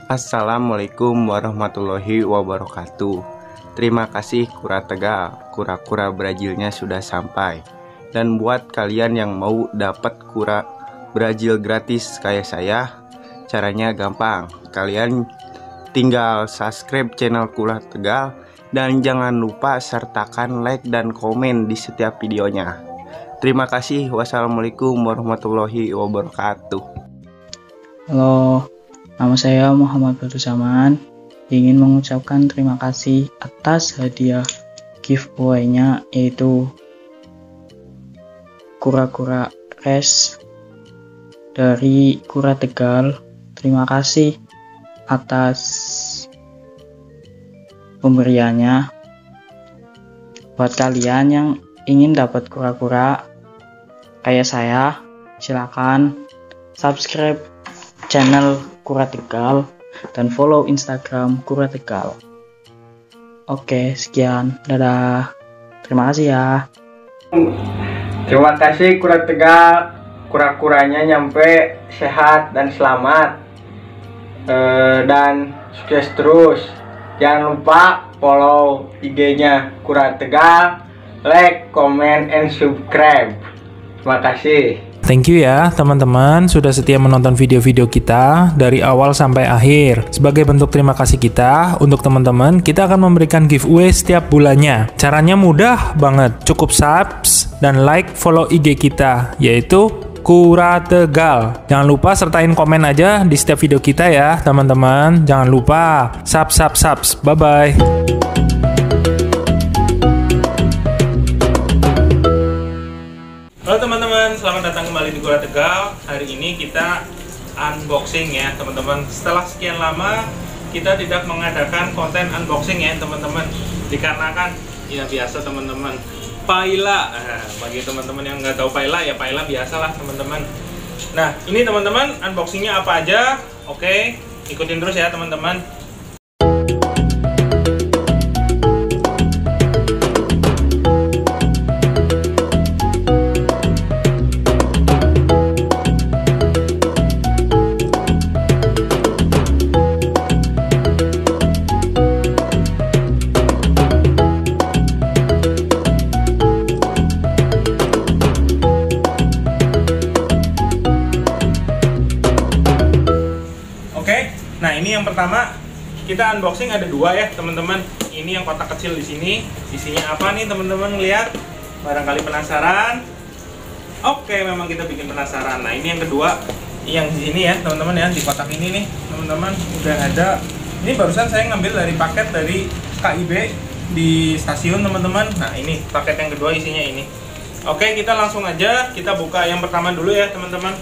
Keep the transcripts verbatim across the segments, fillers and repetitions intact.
Assalamualaikum warahmatullahi wabarakatuh. Terima kasih Kura Tegal, kura-kura Brazilnya sudah sampai. Dan buat kalian yang mau dapat kura Brazil gratis kayak saya, caranya gampang. Kalian tinggal subscribe channel Kura Tegal dan jangan lupa sertakan like dan komen di setiap videonya. Terima kasih. Wassalamualaikum warahmatullahi wabarakatuh. Halo, nama saya Muhammad Badruzaman. Ingin mengucapkan terima kasih atas hadiah giveaway-nya, yaitu kura-kura res dari Kura Tegal. Terima kasih atas pemberiannya. Buat kalian yang ingin dapat kura-kura kayak saya, silakan subscribe channel Kura Tegal dan follow Instagram Kura Tegal. Oke, sekian, dadah, terima kasih ya. Terima kasih Kura Tegal, kura-kuranya nyampe sehat dan selamat, e, dan sukses terus. Jangan lupa follow I G-nya Kura Tegal, like, comment, and subscribe. Terima kasih. Thank you ya teman-teman sudah setia menonton video-video kita dari awal sampai akhir. Sebagai bentuk terima kasih kita untuk teman-teman, kita akan memberikan giveaway setiap bulannya. Caranya mudah banget, cukup subs dan like follow I G kita, yaitu Kura Tegal. Jangan lupa sertain komen aja di setiap video kita ya teman-teman. Jangan lupa subs subs subs. Bye bye. Halo teman-teman, selamat datang kembali di Kura Tegal. Hari ini kita unboxing ya teman-teman. Setelah sekian lama kita tidak mengadakan konten unboxing ya teman-teman, dikarenakan ya biasa teman-teman, Paila. Nah, bagi teman-teman yang nggak tahu Paila ya Paila biasalah teman-teman. Nah ini teman-teman unboxingnya apa aja? Oke, ikutin terus ya teman-teman. Nah ini yang pertama kita unboxing ada dua ya teman-teman. Ini yang kotak kecil di sini. Isinya apa nih teman-teman, lihat? Barangkali penasaran. Oke, memang kita bikin penasaran. Nah ini yang kedua, yang di sini ya teman-teman ya, di kotak ini nih teman-teman udah ada. Ini barusan saya ngambil dari paket dari K I B di stasiun teman-teman. Nah ini paket yang kedua isinya ini. Oke, kita langsung aja kita buka yang pertama dulu ya teman-teman.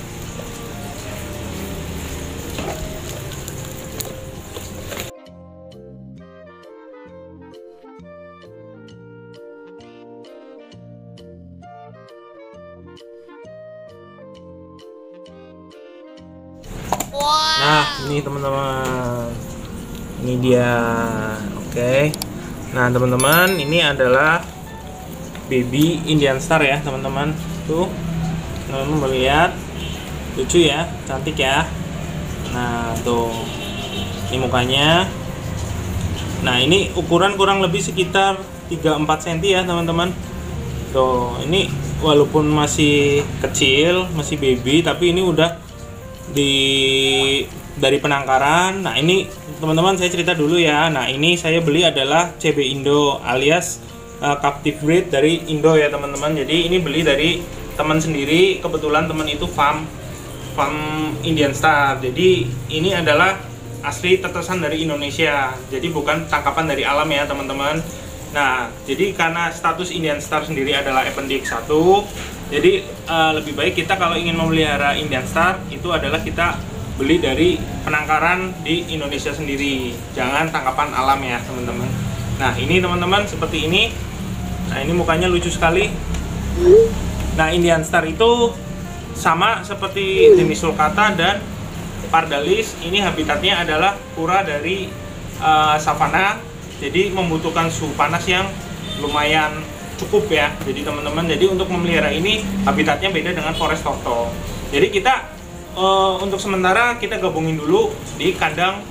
Nah ini teman-teman, ini dia. Oke, nah teman-teman ini adalah baby Indian Star ya teman-teman. Tuh teman-teman melihat, lucu ya, cantik ya. Nah tuh ini mukanya. Nah ini ukuran kurang lebih sekitar tiga sampai empat sentimeter ya teman-teman. Tuh ini walaupun masih kecil, masih baby, tapi ini udah di dari penangkaran. Nah ini teman-teman saya cerita dulu ya. Nah ini saya beli adalah C B Indo alias uh, captive breed dari Indo ya teman-teman. Jadi ini beli dari teman sendiri, kebetulan teman itu farm farm Indian Star. Jadi ini adalah asli tetesan dari Indonesia, jadi bukan tangkapan dari alam ya teman-teman. Nah jadi karena status Indian Star sendiri adalah appendix satu, jadi uh, lebih baik kita kalau ingin memelihara Indian Star itu adalah kita beli dari penangkaran di Indonesia sendiri, jangan tangkapan alam ya teman-teman. Nah ini teman-teman seperti ini. Nah ini mukanya lucu sekali. Nah Indian Star itu sama seperti jenis sulcata dan pardalis. Ini habitatnya adalah kura dari uh, savana, jadi membutuhkan suhu panas yang lumayan cukup ya. Jadi teman-teman, jadi untuk memelihara ini habitatnya beda dengan forest turtle. Jadi kita uh, untuk sementara kita gabungin dulu di kandang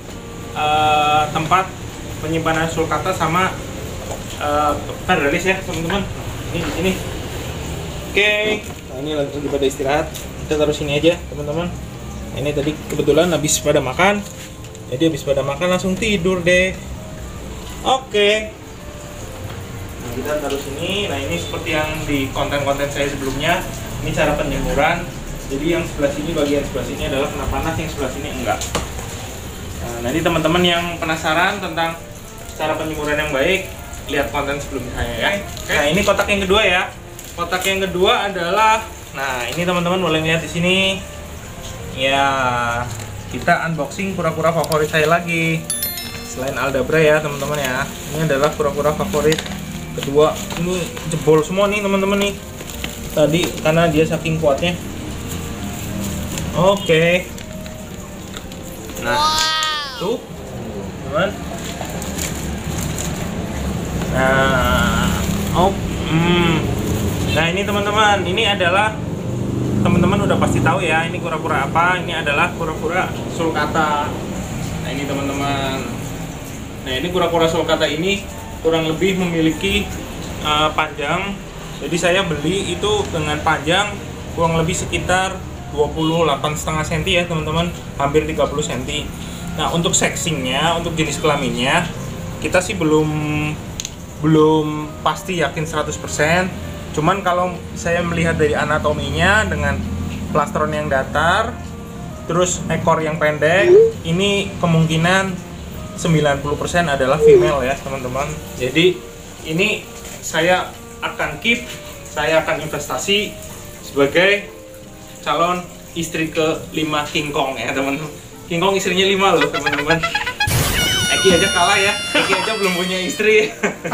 uh, tempat penyimpanan sulcata sama uh, federalist ya teman-teman. Ini di sini. Oke, nah ini lagi pada istirahat. Kita taruh sini aja teman-teman. Nah, ini tadi kebetulan habis pada makan. Jadi habis pada makan langsung tidur deh. Oke. Nah, kita taruh sini. Nah, ini seperti yang di konten-konten saya sebelumnya. Ini cara penjemuran. Jadi yang sebelah sini, bagian sebelah sini adalah kena panas, yang sebelah sini enggak. Nah, nanti teman-teman yang penasaran tentang cara penjemuran yang baik, lihat konten sebelumnya saya ya. Oke. Nah, ini kotak yang kedua ya. Kotak yang kedua adalah, nah ini teman-teman boleh lihat di sini. Ya, kita unboxing kura-kura favorit saya lagi. Selain Aldabra ya teman-teman ya. Ini adalah kura-kura favorit kedua. Ini jebol semua nih teman-teman nih. Tadi karena dia saking kuatnya. Oke. Nah, tuh teman. Nah, oh, hmm. Nah ini teman-teman, ini adalah teman-teman udah pasti tahu ya, ini kura-kura apa? Ini adalah kura-kura sulcata. Nah ini teman-teman. Nah ini kura-kura sulcata ini kurang lebih memiliki uh, panjang. Jadi saya beli itu dengan panjang kurang lebih sekitar dua puluh delapan koma lima sentimeter ya teman-teman, hampir tiga puluh sentimeter. Nah untuk sexingnya, untuk jenis kelaminnya kita sih belum belum pasti yakin seratus persen. Cuman kalau saya melihat dari anatominya dengan plastron yang datar, terus ekor yang pendek, ini kemungkinan sembilan puluh persen adalah female ya teman-teman. Jadi ini saya akan keep, saya akan investasi sebagai calon istri ke lima King Kong ya teman-teman. King Kong istrinya lima loh teman-teman. Eki aja kalah ya, Eki aja belum punya istri.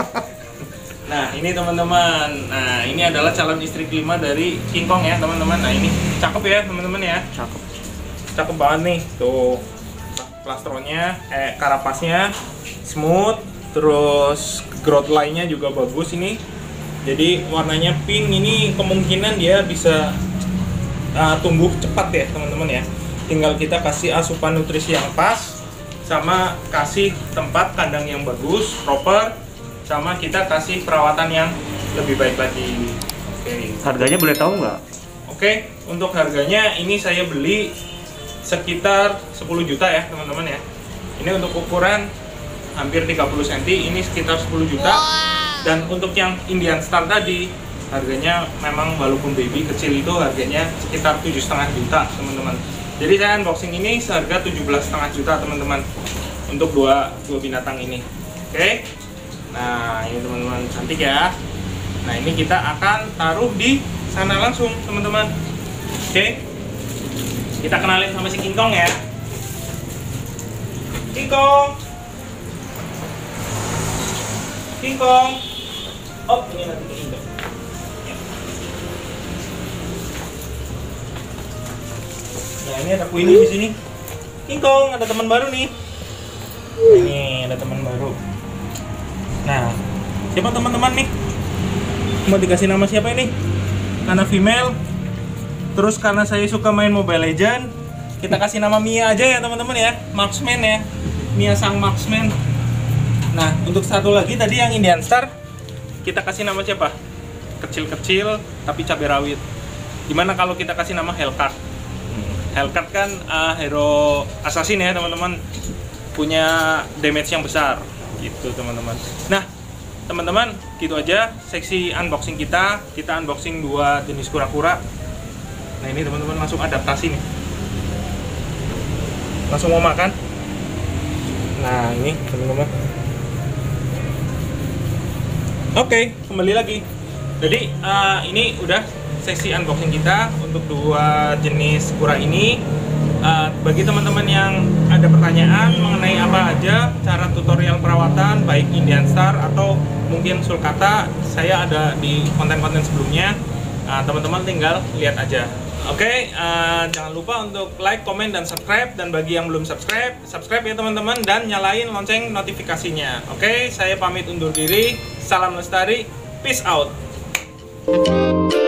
Nah ini teman-teman, nah ini adalah calon istri kelima dari King Kong ya teman-teman. Nah ini cakep ya teman-teman ya, cakep, cakep banget nih. Tuh plastronnya, eh karapasnya smooth, terus growth line-nya juga bagus ini. Jadi warnanya pink, ini kemungkinan dia bisa uh, tumbuh cepat ya teman-teman ya. Tinggal kita kasih asupan nutrisi yang pas, sama kasih tempat kandang yang bagus, proper, sama kita kasih perawatan yang lebih baik lagi. Oke. Harganya boleh tahu nggak? Oke, untuk harganya ini saya beli sekitar sepuluh juta ya teman-teman ya. Ini untuk ukuran hampir tiga puluh sentimeter, ini sekitar sepuluh juta. Dan untuk yang Indian Star tadi harganya memang walaupun baby kecil itu harganya sekitar tujuh koma lima juta teman-teman. Jadi saya unboxing ini seharga tujuh belas koma lima juta teman-teman untuk dua dua binatang ini. Oke. Nah ini teman-teman cantik ya. Nah ini kita akan taruh di sana langsung teman-teman. Oke. Kita kenalin sama si King Kong ya. King Kong. King Kong. Oh ini nanti keinduk. Ya. Nah ini ada Queenie di sini. King Kong ada teman baru nih. Ini ada teman baru. Nah, siapa teman-teman nih? Mau dikasih nama siapa ini? Karena female. Terus karena saya suka main Mobile Legend, kita kasih nama Mia aja ya teman-teman ya. Marksman ya. Mia sang marksman. Nah, untuk satu lagi tadi yang Indian Star, kita kasih nama siapa? Kecil-kecil tapi cabai rawit. Gimana kalau kita kasih nama Hellcat? Hellcat kan uh, hero assassin ya teman-teman. Punya damage yang besar gitu teman-teman. Nah teman-teman gitu aja seksi unboxing kita. Kita unboxing dua jenis kura-kura. Nah ini teman-teman langsung adaptasi nih, langsung mau makan. Nah ini teman-teman. Oke, kembali lagi. Jadi uh, ini udah seksi unboxing kita untuk dua jenis kura ini. Uh, bagi teman-teman yang ada pertanyaan mengenai apa aja cara tutorial perawatan baik Indian Star atau mungkin sulcata, saya ada di konten-konten sebelumnya. Uh, teman-teman tinggal lihat aja. Oke, okay, uh, jangan lupa untuk like, comment, dan subscribe. Dan bagi yang belum subscribe, subscribe ya teman-teman dan nyalain lonceng notifikasinya. Oke, okay, saya pamit undur diri. Salam lestari, peace out.